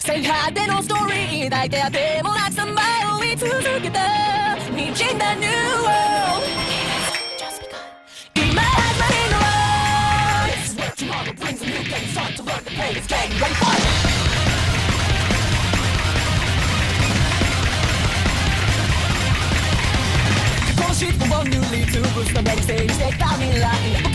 最果てのストーリー抱いてあてもなくさまよい続けたにじんだ New World 今始まりの Rise What tomorrow brings a new day Start to learn the pain It's getting ready for it過去の失望を塗りつぶすために整理してきた未来